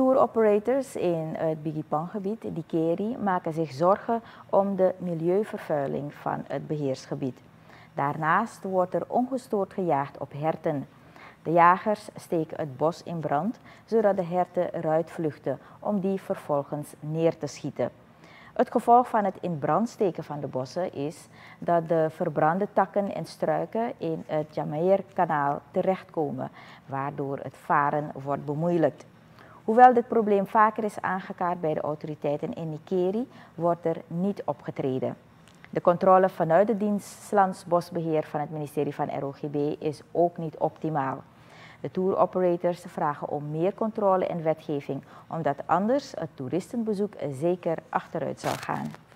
Touroperators in het Bigipang-gebied, Dikeri, maken zich zorgen om de milieuvervuiling van het beheersgebied. Daarnaast wordt er ongestoord gejaagd op herten. De jagers steken het bos in brand, zodat de herten eruit vluchten om die vervolgens neer te schieten. Het gevolg van het in brand steken van de bossen is dat de verbrande takken en struiken in het Jamaer-kanaal terechtkomen, waardoor het varen wordt bemoeilijkt. Hoewel dit probleem vaker is aangekaart bij de autoriteiten in Dikeri, wordt er niet opgetreden. De controle vanuit de dienst Landsbosbeheer van het ministerie van ROGB is ook niet optimaal. De touroperators vragen om meer controle en wetgeving, omdat anders het toeristenbezoek zeker achteruit zal gaan.